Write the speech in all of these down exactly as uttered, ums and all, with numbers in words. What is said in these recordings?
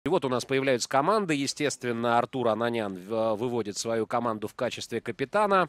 И вот у нас появляются команды. Естественно, Артур Ананян выводит свою команду в качестве капитана.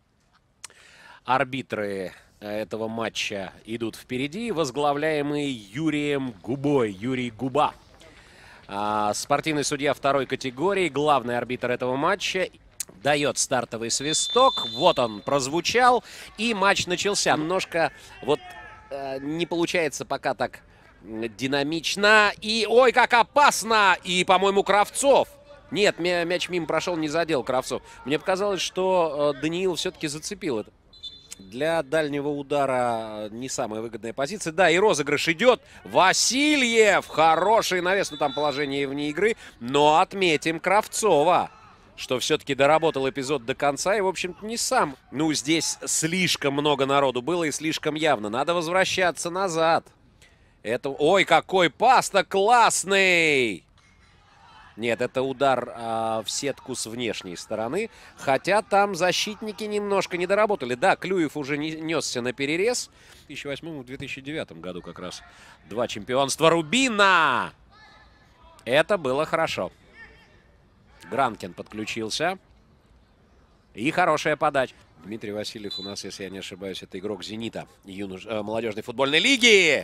Арбитры этого матча идут впереди, возглавляемые Юрием Губой. Юрий Губа. А, спортивный судья второй категории, главный арбитр этого матча, дает стартовый свисток. Вот он прозвучал, и матч начался. Немножко вот э, не получается пока так динамично. И ой, как опасно! И, по-моему, Кравцов. Нет, мяч мимо прошел, не задел Кравцов. Мне показалось, что э, Даниил все-таки зацепил это. Для дальнего удара не самая выгодная позиция. Да, и розыгрыш идет. Васильев! Хороший навес, ну там положение вне игры. Но отметим Кравцова, что все-таки доработал эпизод до конца. И, в общем-то, не сам. Ну, здесь слишком много народу было и слишком явно. Надо возвращаться назад. Это... Ой, какой пас-то классный! Нет, это удар а, в сетку с внешней стороны. Хотя там защитники немножко не доработали. Да, Клюев уже не несся на перерез. В две тысячи восьмом и две тысячи девятом году как раз два чемпионства Рубина. Это было хорошо. Гранкин подключился. И хорошая подача. Дмитрий Васильев у нас, если я не ошибаюсь, это игрок «Зенита» юнош... э, молодежной футбольной лиги.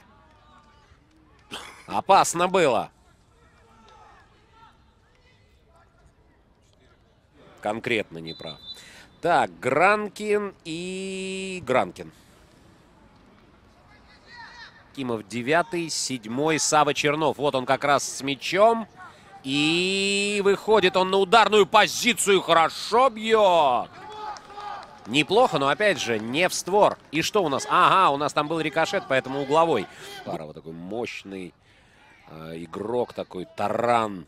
Опасно было. Конкретно не прав. Так, Гранкин и Гранкин. Кимов девятый, седьмой Сава Чернов. Вот он как раз с мячом. И выходит он на ударную позицию. Хорошо бьет. Неплохо, но опять же не в створ. И что у нас? Ага, у нас там был рикошет, поэтому угловой. Парова такой мощный э, игрок, такой таран.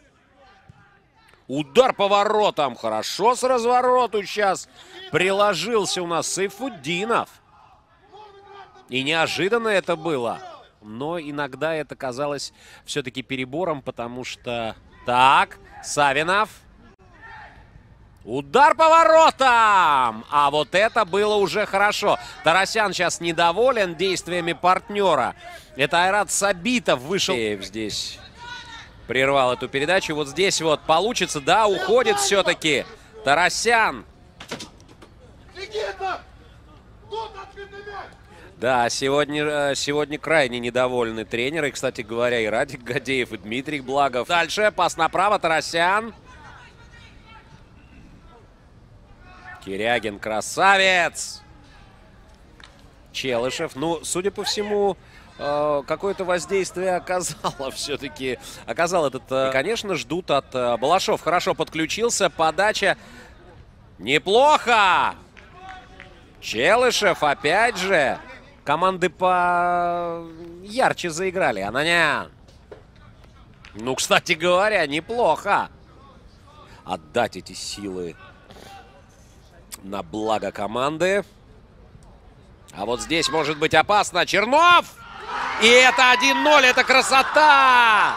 Удар по воротам. Хорошо с развороту сейчас приложился у нас Сайфутдинов. И неожиданно это было. Но иногда это казалось все-таки перебором, потому что... Так, Савинов. Удар по воротам! А вот это было уже хорошо. Тарасян сейчас недоволен действиями партнера. Это Айрат Сабитов вышел здесь. Прервал эту передачу. Вот здесь вот получится. Да, уходит все-таки Тарасян. Да, сегодня, сегодня крайне недовольны тренеры. Кстати говоря, и Радик Гадеев, и Дмитрий Благов. Дальше пас направо. Тарасян. Кирягин красавец. Челышев. Ну, судя по всему... какое-то воздействие оказало все-таки. Оказал этот... И, конечно, ждут от Балашов. Хорошо подключился. Подача. Неплохо! Челышев опять же. Команды по ярче заиграли. Ананян. Ну, кстати говоря, неплохо. Отдать эти силы на благо команды. А вот здесь может быть опасно. Чернов! И это один ноль, это красота!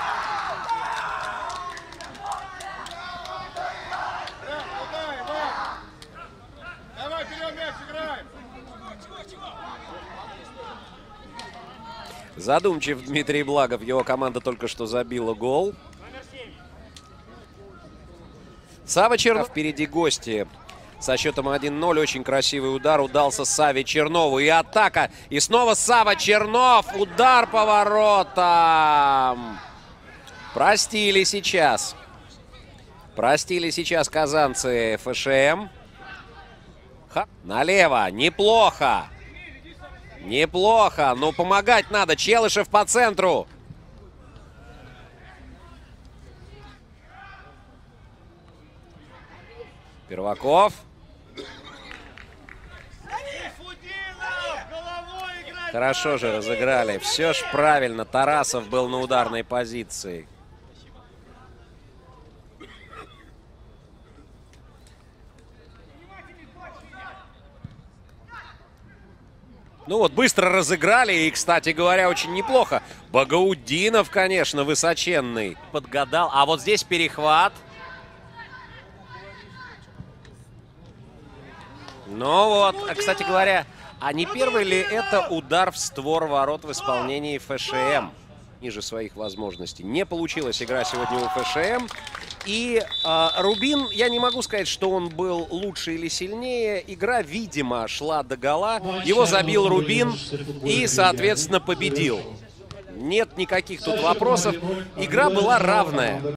Задумчив Дмитрий Благов, его команда только что забила гол. Сава Чернов, впереди гости. Со счетом один ноль. Очень красивый удар удался Саве Чернову. И атака. И снова Сава Чернов. Удар по воротам. Простили сейчас. Простили сейчас казанцы ФШМ. Ха. Налево. Неплохо. Неплохо. Но помогать надо. Челышев по центру. Перваков. Хорошо же разыграли. Все ж правильно. Тарасов был на ударной позиции. Ну вот, быстро разыграли. И, кстати говоря, очень неплохо. Багаудинов, конечно, высоченный. Подгадал. А вот здесь перехват. Ну вот, кстати говоря... А не первый ли это удар в створ ворот в исполнении ФШМ? ниже своих возможностей. Не получилась игра сегодня у ФШМ. И а, Рубин, я не могу сказать, что он был лучше или сильнее. Игра, видимо, шла до гола. Его забил Рубин и, соответственно, победил. Нет никаких тут вопросов. Игра была равная.